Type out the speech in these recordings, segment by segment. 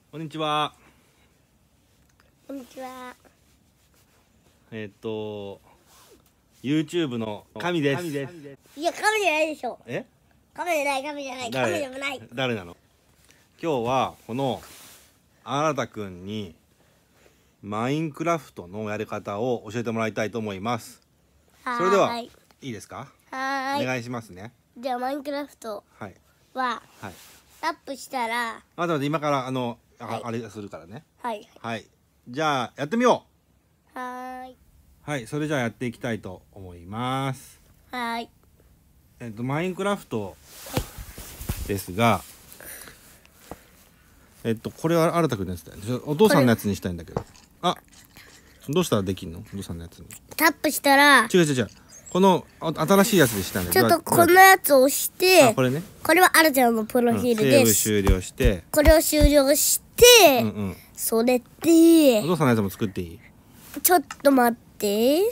こんにちは。 こんにちは。 YouTube の神です。 いや、カメじゃないでしょ。 え？ カメじゃない、カメじゃない、カメでもない。 誰なの？今日はこの新田くんにマインクラフトのやり方を教えてもらいたいと思います。それではいいですか？お願いしますね。 じゃあマインクラフトはいははい。 タップしたら、 待って今からはいあれするからね。 はいはい。じゃあやってみよはーい。 う。はい。それじゃあやっていきたいと思います。 はーい。 マインクラフトですが、これは新田くんのやつだよね。お父さんのやつにしたいんだけど。あ、どうしたらできんの？お父さんのやつに。 タップしたら、 違う。この新しいやつでしたんだちょっとこのやつを押しあ、 て、 これね。 これはあるちゃんのプロフィールです。 セーブ終了して。 これを終了して、 うん。 それでお、父さんのやつも作っていい？ ちょっと待って。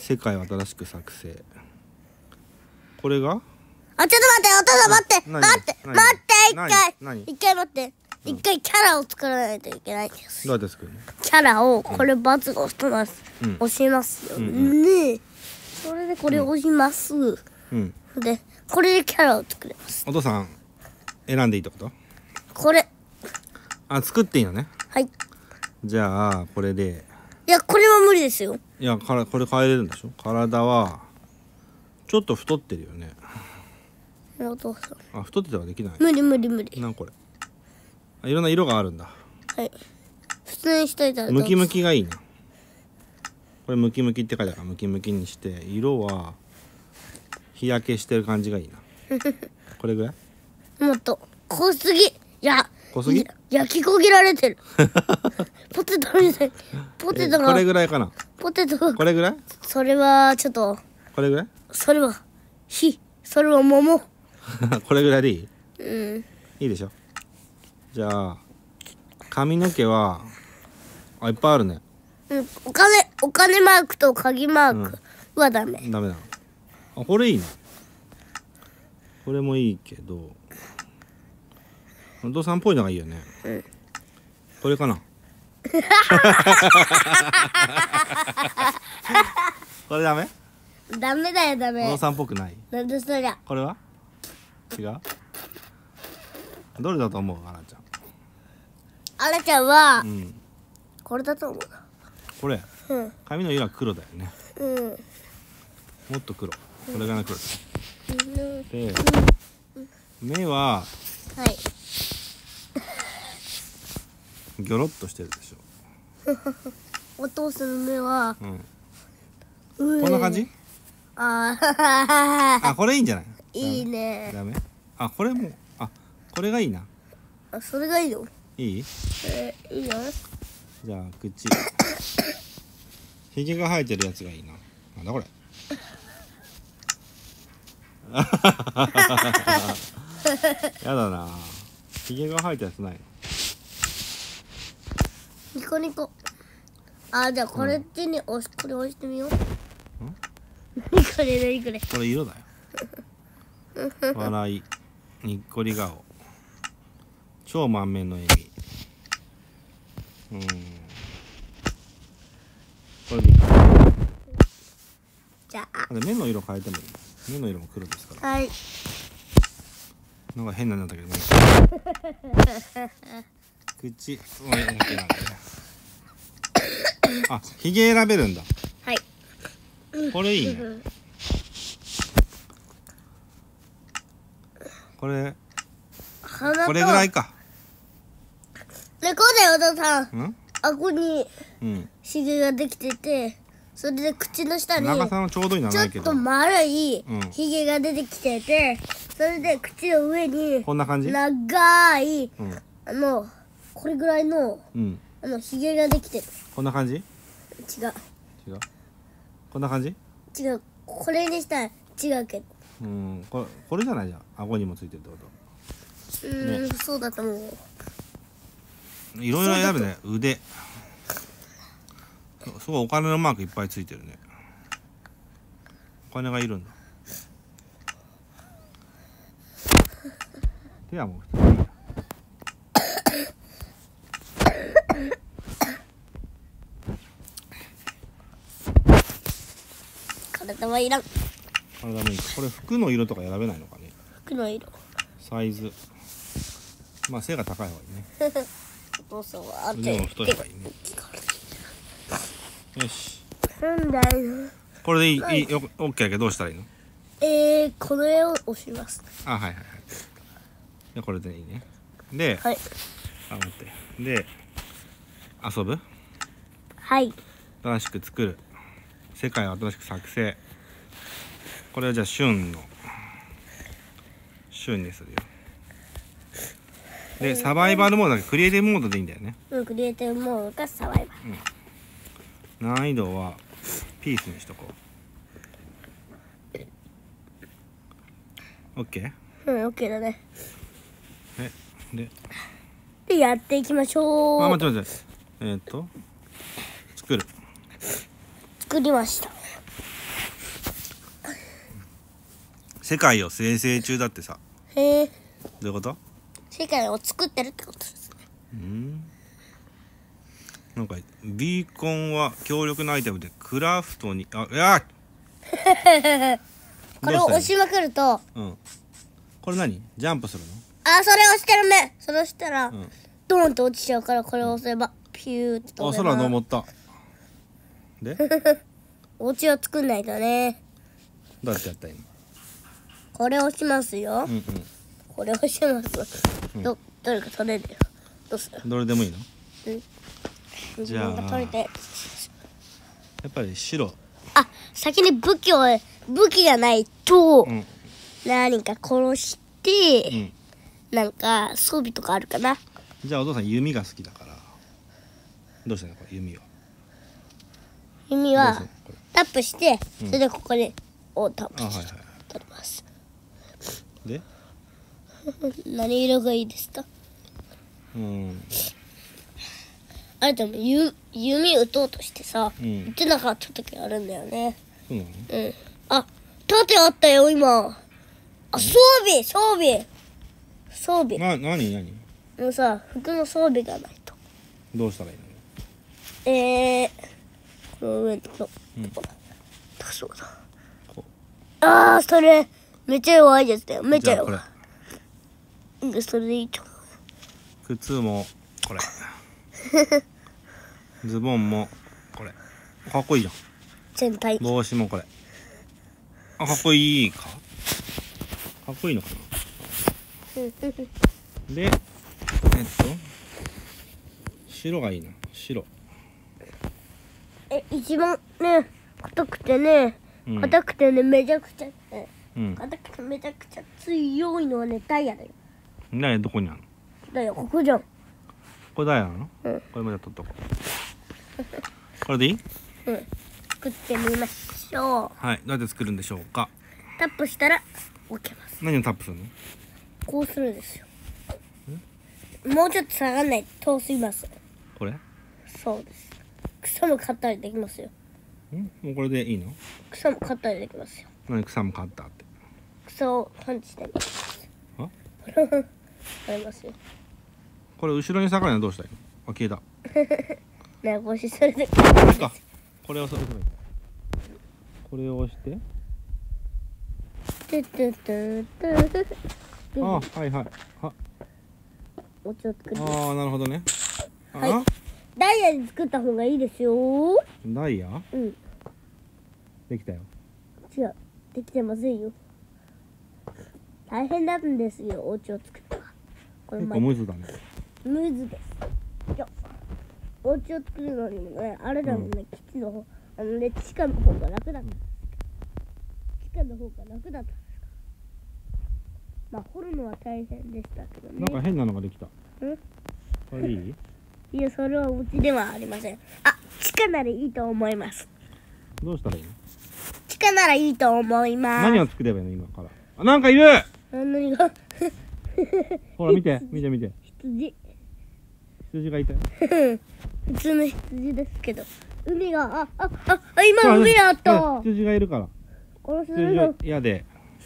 世界を新しく作成。これが？ あ、ちょっと待って、お父さん待って、 何待って、 何待って、 何一回待って。一回キャラを作らないといけないんです。 どうやって作るの？ キャラを、これバツが押してます。 うん押しますよんね。それでこれを押します。 うん。 で、これでキャラを作れます。 お父さん選んでいいってこと？ これ、 あ、作っていいのね。 はい。 じゃあこれで。 いや、これは無理ですよ。 いや、これ変えれるんでしょ？体はちょっと太ってるよね。 お父さん。 あ、太ってたらできない。 無理。 なんこれ。あ、いろんな色があるんだ。 はい。普通にしといたらどうムキムキがいいな。これムキムキって書いてあるからムキムキにして、色は日焼けしてる感じがいいな。これぐらい？ もっと、濃すぎ。いや、 濃すぎ？ 焼き焦げられてる。ポテトみたい。ポテトが、 これぐらいかな。 ポテトが、 これぐらい？ それはちょっと、 これぐらい？ それは、それは桃。 これぐらいでいい？ うん。 いいでしょ。じゃあ髪の毛は、あ、いっぱいあるね。 うん、お金マークと鍵マークはダメ。 ダメなの？あ、これいいな。これもいいけど、お父さんっぽいのがいいよね。 うん。 これかな。これダメ？ ダメだよ、ダおメ。 父さんっぽくない？ なんでそりゃ。 これは？違う？どれだと思う？あらちゃん。 あらちゃんはう、ん。 これだと思うこれな。うん。 髪の色は黒だよね。 うん。 もっと黒。これがな黒で、目ははい。 ギョロっとしてるでしお父さんの目は、 ょ。 ここんな感じ？ ああ、これいいんじゃない？ いいね。 ダメ？あ、これも、あ、これがいいな。 あ、それがいいの？ いい？ いいよ。 じゃあ口。ひげが生えてるやつがいいな。なんだこれ。やだな。ひげが生えたやつないの？ ニコニコ。あ、じゃあこれってね、これ押してみよう。何これ。 これ色だよ。笑い、にっこり顔、超満面の笑み。これでいい。 じゃあ、 目の色変えてもいい。目の色も黒ですから。 はい。 なんか変なんだけどね。口、もう OK なんだね。あ、ひげ選べるんだ。 はい。 これいいね。これこれぐらいか。 で、こうだよ、お父さん。 うん？ 顎にうん。 ひげができてて、それで口の下に長さのちょうどいいのはちょっないけど。 と丸いうんひげが出てきてて、それで口の上にこんな感じ？ 長い、 うん。 これぐらいのうん。 ひげができてる。 こんな感じ？ 違う。 違う。こんな感じ？ 違う。これにしたら違うけど。 これじゃないじゃん。顎にもついてるってこと。 そうだと思う。 いろいろ選ぶね。腕。すごいお金のマークいっぱいついてるね。お金がいるんだ。手はもう普通に。 頭いらん。 体もいい。これ服の色とか選べないのかね。 服の色。 サイズ。まあ背が高い方がいいね。 そうそう、あ腕も太い方がいいね。よし。 なんだよ。 これでいい、オッケーだけどどうしたらいいの？ これを押します。 あ、はいはいはい。でこれでいいね。で、 はい。 待って。で、遊ぶ？ はい。 新しく作る。世界を新しく作成。これはじゃあ旬にするよ。で、サバイバルモードだけクリエイティブモードでいいんだよね。 クリエイティブモードがサバイバル。 難易度はピースにしとこう。オッケー？ オッケーだね。 でやっていきましょう。 あ、待って。作りました。 世界を生成中だってさ。 へえ。 どういうこと？ 世界を作ってるってことですね。 なんかビーコンは強力なアイテムでクラフトにこれを押しまくると、 これ何？ジャンプするの？ それ押してるね。それ押したら、ドーンと落ちちゃうから、これを押せばピューって飛べます。 空登った。でお家を作んないとね。 どうやってやったらいいの？ これ押しますよ。これ押します。どれか取れるよ。どうする？ どれでもいいの？じゃあ取れて。 やっぱり白。 先に武器がないと、何か殺して、なんか装備とかあるかな。 じゃあお父さん弓が好きだからどうしたの？これ弓はタップして、それでここでタップして取ります。 で何色がいいですか？あれでも弓撃とうとしてさ、撃てなかった時あるんだよね。 そうなの？ 盾あったよ今。装備。 何？ もうさ、服の装備がないと。 どうしたらいいの？ この上のそうだ。それめっちゃ弱いやつだよ。めっちゃ弱い。それでいいと思う。 靴もこれズボンもこれ。かっこいいじゃん。 全体。 帽子もこれ。かっこいいか？かっこいいのかな？で白がいいな。白。 一番ね硬くてねめちゃくちゃめちゃくちゃ強いのはねダイヤだよ。 どこにあるの？ ダイヤここじゃん。 これダイヤなの？これまで取っとこう。これでいい？ 作ってみましょう。 はい。どうやって作るんでしょうか？ タップしたら置けます。 何をタップするの？ こうするんですよ。もうちょっと下がんないと通します。 これ？ そうです。草も買ったりできますよ。 もうこれでいいの？ 草も買ったりできますよ。 何草も買ったって？ 草をパンチしてみます。ありますよ。 これ後ろに下がるのはどうしたらいいの？消えた。 ね、こうしそれで。 これを押せばいい。これを押して。はいはい。 お茶を作る。 なるほどね。 はい。ダイヤで作った方がいいですよ。 ダイヤ？できたよ。 違う。できてませんよ。大変なんですよ、お家を作ったら。これ結構ムズだね。 ムズです。お家を作るのにもね、あれだもんね、基地の方、地下の方が楽だった。地下の方が楽だったんですか。まあ、掘るのは大変でしたけどね。 なんか変なのができた。これいい？ いや、それはうちではありません。地下ならいいと思います。 どうしたらいいの？ 地下ならいいと思います。 何を作ればいいの今から？なんかいる！ 何がほら見て。羊がいたよ。 普通の羊ですけど。海が、今海あった。 羊がいるから。 殺すの。 嫌で。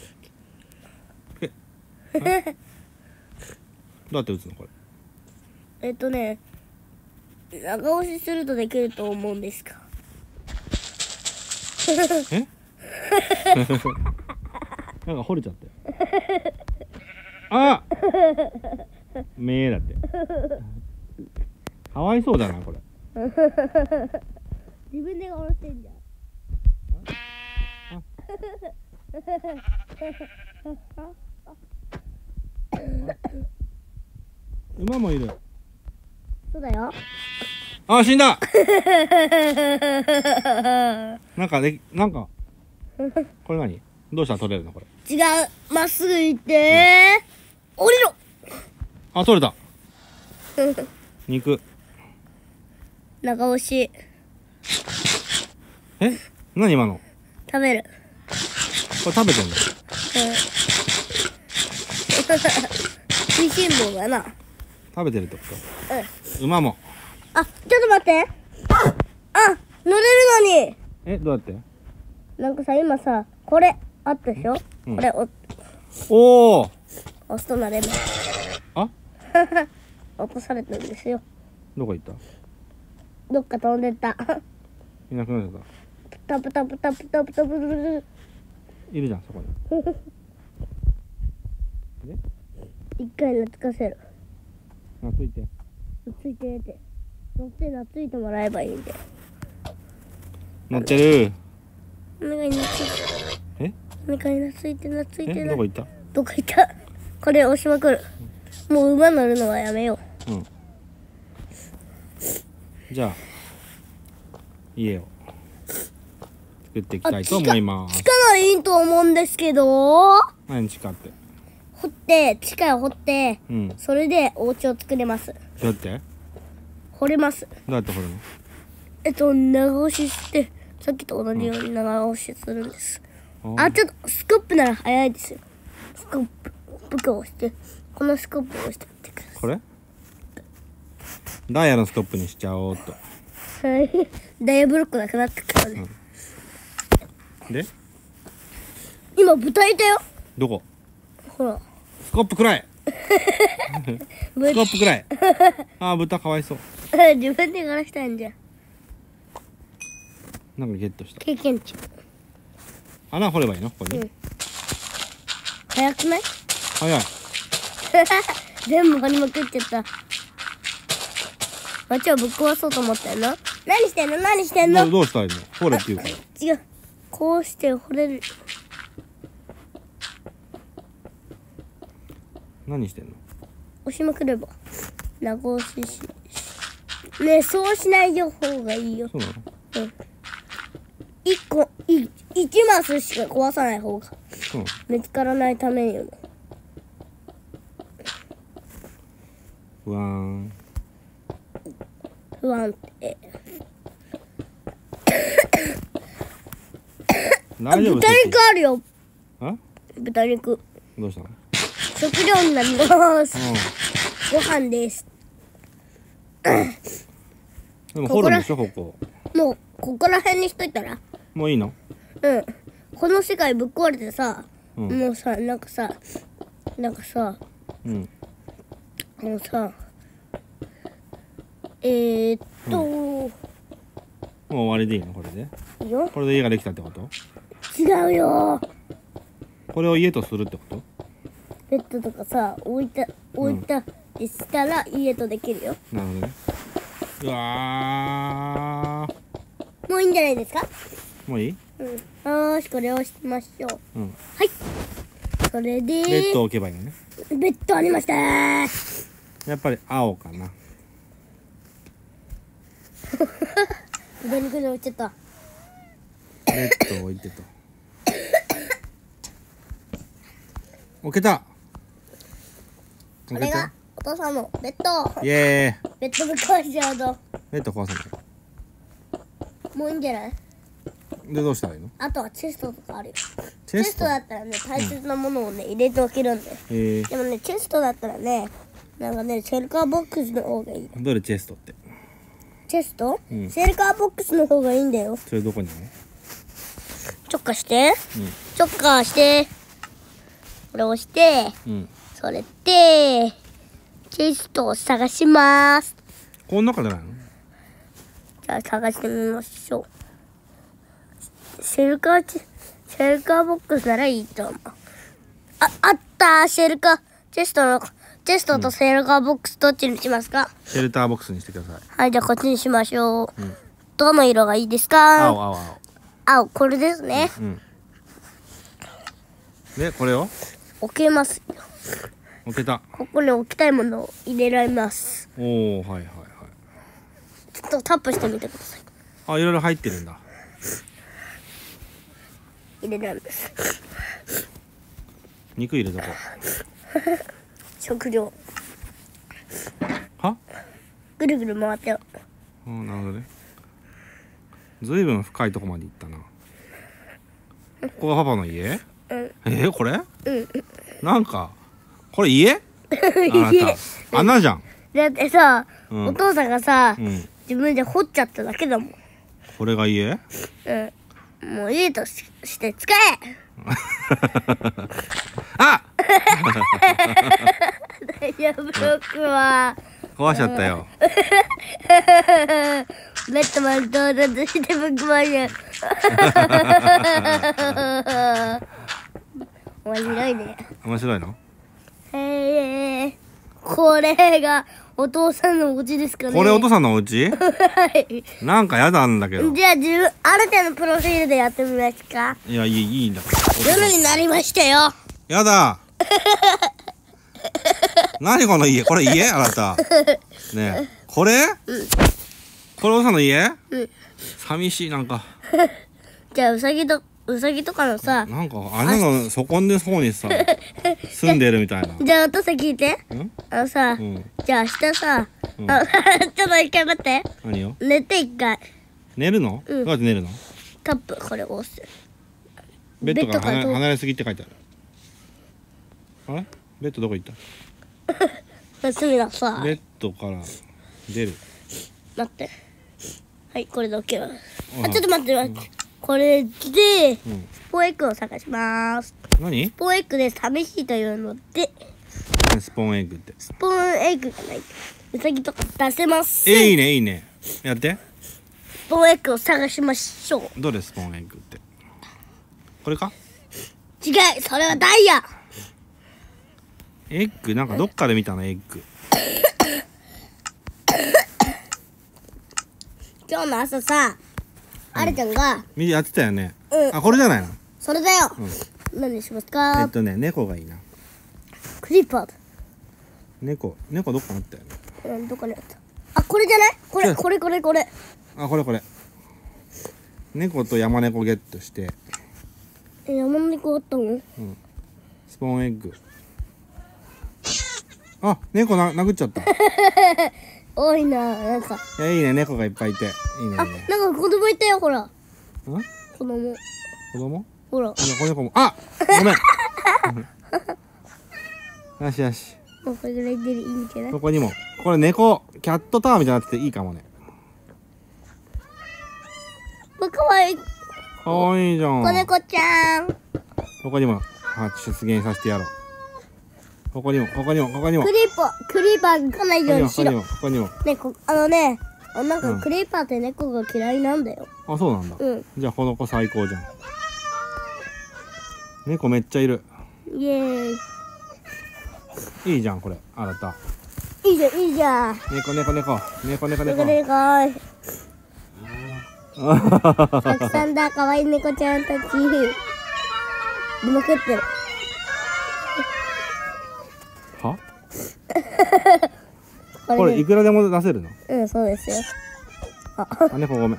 どうやって撃つのこれ？ 長押しするとできると思うんですか。 なんか掘れちゃったよ。あ目だって。かわいそうだなこれ。 自分で下ろしてんじゃん。 馬もいる。 そうだよ。 あ、死んだ。なんかこれ何？どうしたら取れるのこれ？ 違う、まっすぐ行って、降りろ。 あ、取れた。肉。 中押し。 え？何今の？ 食べる。 これ食べてんの？ 食いしん坊だな。 食べてるってこうん。 と？馬も。 あ、ちょっと待って。あ、乗れるのに。 え、どうやって？ なんかさ、今さ、これあったでしょ、 うん、 これおお。 押すとなれる。 あ落とされてるんですよ。 どこ行った？ どっか飛んでった。 いなくなっちゃった。 タプタプタプタプタプタプ。 いるじゃんそこに。 一回懐かせる。 懐いて。 懐いてって乗って懐いてもらえばいいんで。 乗ってる。 お願い懐いて。 え？ お願い懐いて懐いて。 どこ行った？ どこ行った？これ押しまくる。もう馬乗るのはやめよう。うん。じゃあ家を作っていきたいと思います。 地下ならいいと思うんですけど。 何地下って？ 掘って地下を掘って、 うん、 それでお家を作れます。 どうやって？ 掘れます。 どうやって掘るの？ 長押ししてさっきと同じように長押しするんです。あ、ちょっとスコップなら早いですよ。スコップを押して、このスコップを押してみてください。 これ？ダイヤのスコップにしちゃおうっと。 はい。ダイヤブロックなくなってくるね。 で？ 今豚いたよ。 どこ？ ほら。 スコップくらい。スコップくらい。あー、豚かわいそう。 自分で柄したいんじゃん。 なんかゲットした。 経験値。 穴掘ればいいの？ここに。 早くない？ 早い。 全部掘りまくっちゃった。街をぶっ壊そうと思ったよな。何してんの？何してんの？ どうしたらいいの？掘れって言うから。 違う。こうして掘れる。 何してんの？ 押しまくれば長押ししねえ、そうしない方がいいよ。 そうなの？ うん。1マスしか壊さない方が見つからないためにも。 不安。 不安って。 大丈夫？ 豚肉あるよ。 あ？ 豚肉。 どうしたの？ 食料になります。ご飯です。 でも掘るんでしょここ。 もうここら辺にしといたら。 もういいの？ うん。この世界ぶっ壊れてさ、 うん、 もうさ、なんかさ、 うん、 もうさ、 もう終わりでいいのこれで？ いいよ。 これで家ができたってこと？ 違うよ。 これを家とするってこと？ ベッドとかさ、置いたりしたら家とできるよ。 なるほどね。うわー。 もういいんじゃないですか？ もういい？ うん。よーし、これを押しましょう。 うん。 はい。それでベッドを置けばいいのね。 ベッドありましたー。 やっぱり青かな。 豚肉に置いちゃった。 ベッドを置いてと。置けた。 これがお父さんのベッド。 イエーイ。 ベッドぶっ壊しちゃうと。 ベッド壊さない。 もういいんじゃない？ でどうしたらいいの？ あとはチェストとかあるよ。 チェストだったらね、大切なものをね、入れておけるんだよ。でもね、チェストだったらね、なんかね、シェルカーボックスの方がいい。 どれチェストって？ チェスト？ うん、 シェルカーボックスの方がいいんだよ。 それどこにあるの？ チョッカして、 うん、 チョッカして、これ押して、 うん、 それで、チェストを探します。 この中じゃないの？ じゃあ探してみましょう。シェルカーシェルカーボックスならいいと思う。あったシェルカー、チェストとシェルカーボックスどっちにしますか？ シェルターボックスにしてください。 はい、じゃあこっちにしましょう。どの色がいいですか？ 青。 青、これですね。 で、これを置けますよ。 置けた。 ここに置きたいものを入れられます。 おお、はい。 ちょっとタップしてみてください。 あ、いろいろ入ってるんだ。 入れるんです。 肉入れとこ食料。 は？ ぐるぐる回ってよ。 なるほどね。ずいぶん深いとこまで行ったな。ここがパパの家？これ？なんかこれ家？あなた穴じゃん。 だってさ、お父さんがさ、自分で掘っちゃっただけだもん。 これが家？ もう家として使え。 あ大丈夫、僕は壊しちゃったよ。 ベッドまで到達して僕まで面白いね。 面白いの？ これがお父さんのお家ですかね。 これお父さんのお家？なんかやだんだけど。 じゃあある程度のプロフィールでやってみますか？ いや、いいんだから。 夜になりましたよ。 やだ。何この家？これ家？あなた。ねえ、これ？これお父さんの家？寂しい、なんか。 じゃあうさぎとかのさ、 なんか穴の底の方にさ住んでるみたいな。 じゃあお父さん聞いて。さ、じゃあ明日さ、ちょっと一回待って。 何を？ 寝て一回。 寝るの？どうやって寝るの？ タップ、これ押す。 ベッドから離れすぎって書いてある。あれ？ベッドどこ行った？ 休みださ。 ベッドから出る。 待って。はい、これで OK だ。ちょっと待って。これで、スポンエッグを探します。 何？ スポンエッグで寂しいというので。 スポンエッグって。 スポンエッグじゃない。うさぎとか出せます。 いいね。やって。 スポンエッグを探しましょう。 どれスポンエッグって。これか？ 違う、それはダイヤ。 エッグなんかどっかで見たのエッグ。 今日の朝さ、あれちゃんがやってたよね。あ、これじゃないの？ それだよ。何にしますか？ 猫がいいな。 クリーパーだ。 猫どっかあったよね。 どこにあった？あ、これじゃない？これ。 あ、これ。猫と山猫ゲットして。 山猫あったの？ スポンエッグ。あ、猫殴っちゃった。 多いな、なんか。 いや、いいね、猫がいっぱいいて。いいね。 なんか子供いたよ、ほら。子供？ほら。 子猫も。あ、ごめん。よし。 もうこれぐらいでいいんじゃない？ ここにも。これ猫、キャットタワーみたいになってていいかもね。 かわいい。 かわいいじゃん。 子猫ちゃん。 ここにも、出現させてやろう。ここにも。 クリーパーが来ないようにしろ。 ここにも。 ね、なんかクリーパーって猫が嫌いなんだよ。 あ、そうなんだ。じゃあこの子最高じゃん。猫めっちゃいる。 イエーイ。 いいじゃんこれ、あなた。 いいじゃん。 猫。 たくさんだ、可愛い猫ちゃんたち。出まくってる。 は？これいくらでも出せるの？ そうですよ。 あ、猫ごめん。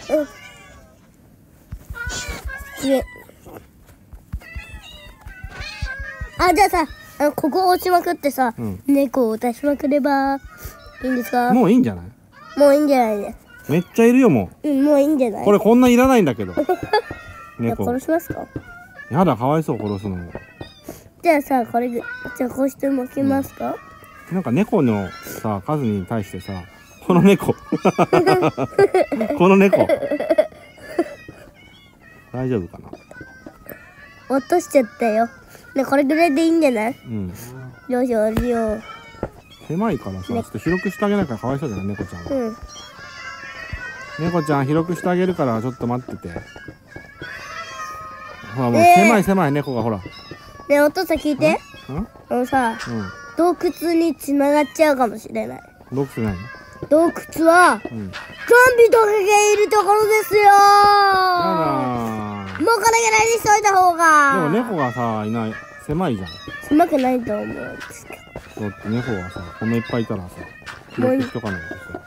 じゃあさ、ここ落ちまくってさ、猫を出しまくればいいんですか？ もういいんじゃない？ もういいんじゃないです。 めっちゃいるよもう。もういいんじゃない？ これこんないらないんだけど。 猫。殺しますか？ やだ、かわいそう、殺すのも。 じゃあさ、こうして巻きますか？ なんか猫のさ、数に対してさ、この猫大丈夫かな？ 落としちゃったよ。ね、これぐらいでいいんじゃない？よいしょ。 狭いからさ、ちょっと広くしてあげないからかわいそうじゃない、猫ちゃんは。猫ちゃん広くしてあげるからちょっと待ってて。 ほらもう狭い狭い猫がほら。 ねえ、お父さん聞いて。さ、洞窟に繋がっちゃうかもしれない。 洞窟ない？ 洞窟は、ゾンビとかがいるところですよー。もうこれぐらいにしといた方が。 でも猫がさ、いない。狭いじゃん。 狭くないと思うんですけど。 だって猫がさ、こんないっぱいいたらさ、拾ってしとかないとさ。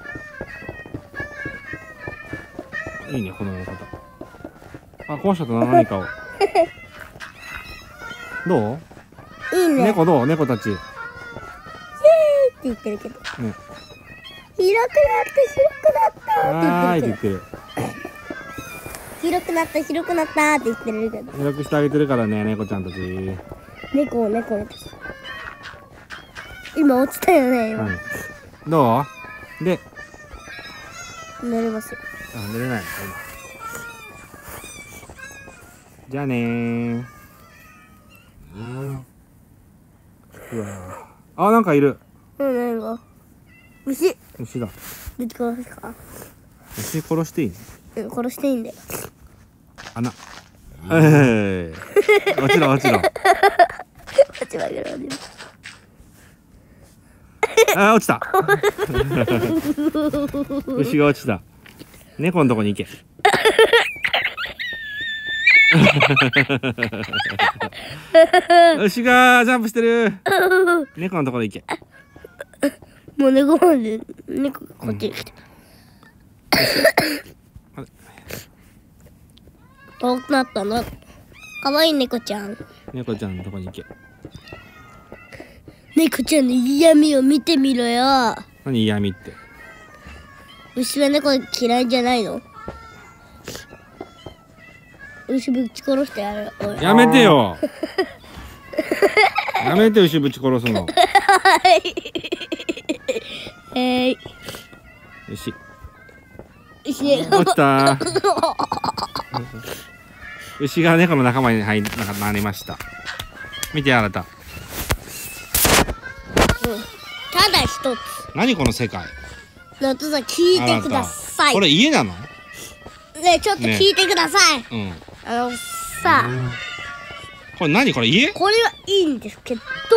いいね、このやり方。あ、この人と何かを。どう？ いいね。 猫どう？猫たち。イエーイって言ってるけど。ね。広くなったって言ってる。広くなったって言ってるけど。 広くしてあげてるからね、猫ちゃんたち。 猫。今落ちたよね、今。 どう？で。 寝れますよ。 あ、寝れないのか、今。じゃあねー。うわあ、なんかいる。 何が？牛だ。 ぶち殺すか？ 牛殺していいの？ 殺していいんだよ。 穴。落ちろ。あ、落ちた。牛が落ちた。猫のとこに行け。牛がジャンプしてる。猫のところ行け。 もう猫まで、猫がこっちに来て。遠くなったな。かわいい猫ちゃん。 猫ちゃんのとこに行け。 猫ちゃんの嫌味を見てみろよ。 何嫌味って。 牛は猫嫌いじゃないの？牛ぶち殺してやる。 やめてよ。やめて牛ぶち殺すの。牛。落ちた。牛が猫の仲間になりました。見てあなた。 ただ一つ。 何この世界。 お父さん聞いてください。 これ家なの？ ねえ、ちょっと聞いてください。さあ。 これ何？これ家？ これはいいんですけど、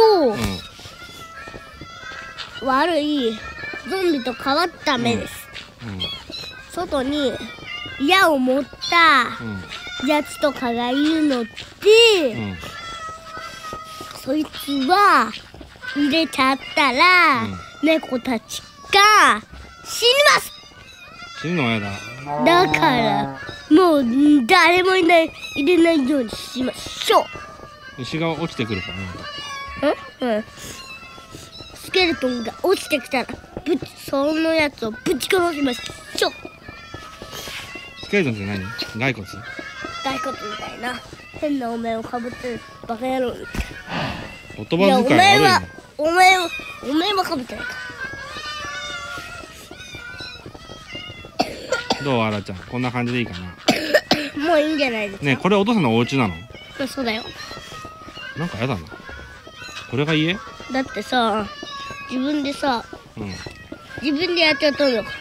悪いゾンビと変わった目です。外に矢を持ったやつとかがいるので、そいつは入れちゃったら、猫たちが死にます。 死ぬのはやだ。 だからもう誰も入れないようにしましょう。 牛が落ちてくるからね。 スケルトンが落ちてきたらそのやつをぶち殺しましょう。 スケルトンって何？骸骨みたいな変なお面をかぶってるバカ野郎。 言葉遣い悪いな。 お面はかぶってないか。 どう？あらちゃん、こんな感じでいいかな。 もういいんじゃないですか。 ね、これお父さんのお家なの？ そうだよ。 なんかやだな。これが家？ だってさ、自分でさ、自分でやっちゃったんだから。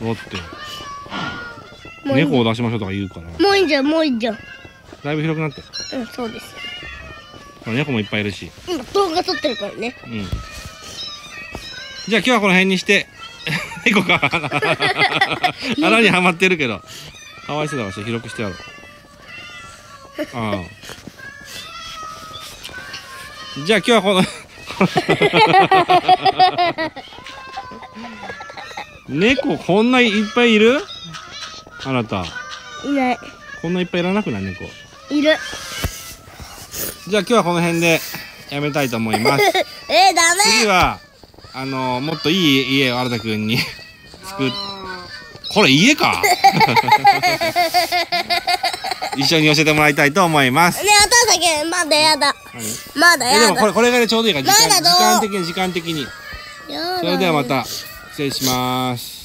だって猫を出しましょうとか言うから。 もういいんじゃん。 だいぶ広くなって。 そうです。 猫もいっぱいいるし。 動画撮ってるからね。 じゃあ今日はこの辺にして。猫が穴にはまってるけど、かわいそうだわし、広くしてやろう。じゃあ今日はこの猫こんないっぱいいる？あなた。 いない。 こんないっぱいいらなくない？猫。 いる。 じゃあ今日はこの辺でやめたいと思います。 ダメ。 次はもっといい家を新田くんに作っ。これ家か？一緒に教えてもらいたいと思います。 ねえ、お父さん、まだやだ。まだやだ。 でもこれがねちょうどいいから時間的に。それではまた失礼します。